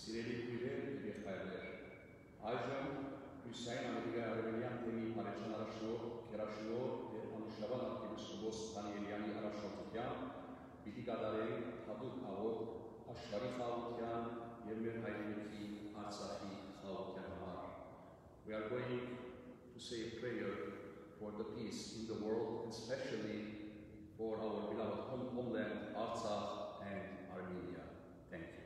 Սիրելի քույրեր եւ եղբայրներ, այժմ Հյուսային Ամերիկայի Արմենիան թեմի Մարեջան առաջնորդ, Քերաշնորհ եւ անուշաբան արքեպիսկոպոս Դանիելյանի առաջնորդությամբ պիտի կատարենք հատուկ աղոթք աշխարհի խաղաղության եւ մեր հայրենիքի Արցախի խաղաղության համար. We are going to say a prayer for the peace in the world, especially for our beloved homeland, Artsakh and Armenia. Thank you.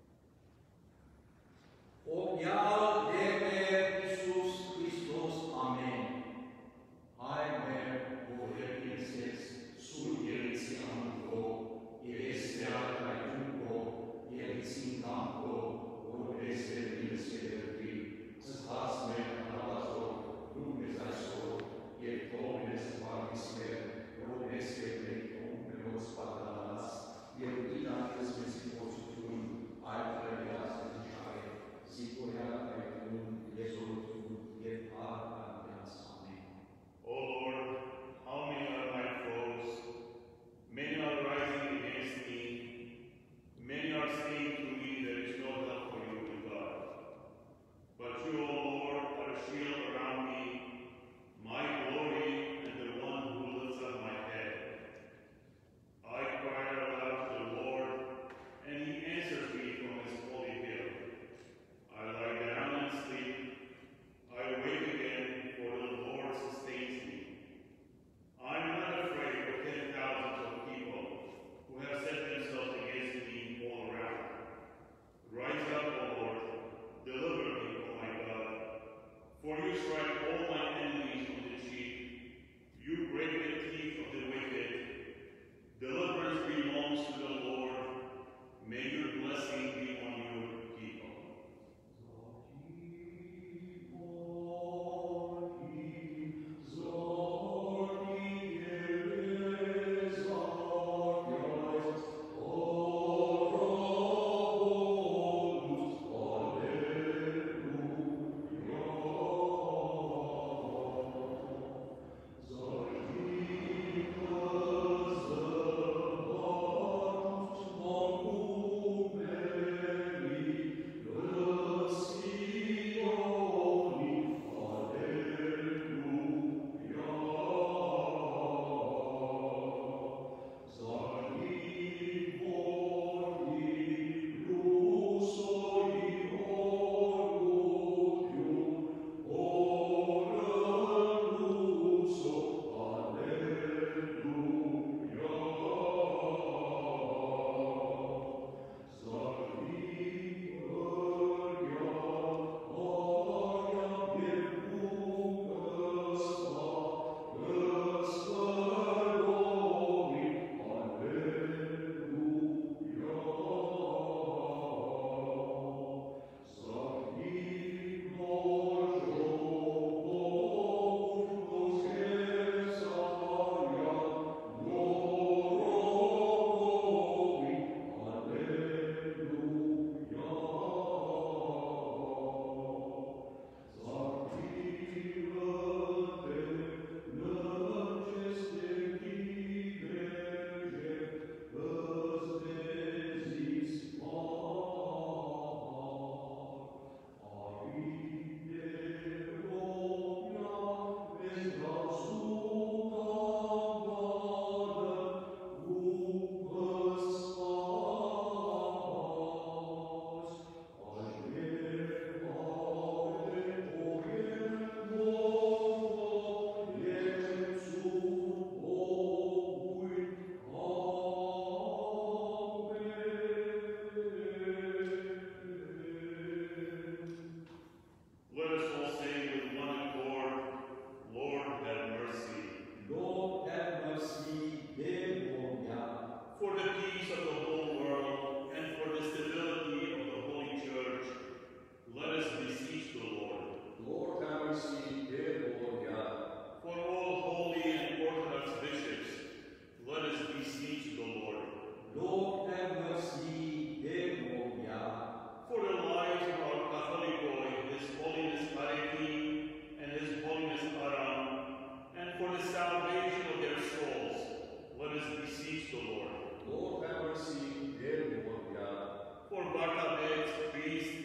Ognial Demer Iisus Hristos, Amen. Haide, Boher Iisus, Sulieți Anco, Iestea Traiunco, Iețin Campo, Oreste Ilsederti, Zhasme Alazor, Dumnezaiso, Iertomnes Parismer, Oreste Leiton, Pelos Patalas, Iertina Esmesipositun, Altreas Dishai, Sicoria Traiun, Iesolutun, Ierpar Allianz. Amen. O Lord, how many are my foes? Many are rising against me. Many are saying to me, there is no help for you in God. But you, O Lord, are a shield around me, my glory, and the one who lifts up my head. I cry aloud to the Lord, and he answers me from his holy hill. I lie down and sleep. I wake again, for the Lord sustains me. I'm not afraid of 10,000s of people who have set themselves against me all around. Rise up, O Lord, deliver me, O my God. For you strike all my enemies on the cheek. You break the teeth of the wicked. Deliverance belongs to the Lord. May your blessing be on your people. For Barnabas, priest,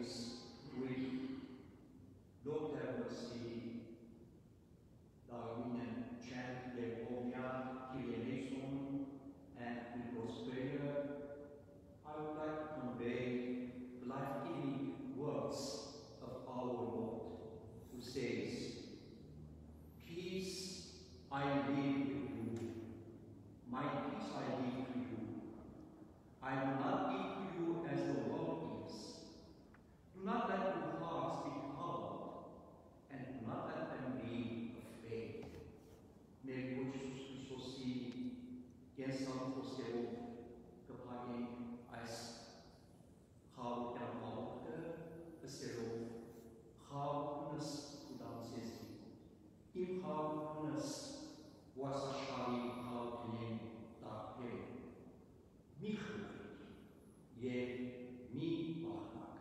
is real. Lord have mercy. The Armenian chant Homeland, and in God's prayer, I would like to convey the life-giving words of our Lord, who says, "Peace I leave with you, my peace I leave to you. I do not give to you as the world gives. Do not let your hearts be troubled, and do not let them be afraid." May Lord Jesus Christus gensam fosterov kapagin as how can the serov how unas udanses in how unas was a shali how name da him michu ye mi bahnak.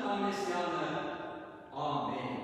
Անմեսյանը, ամեն։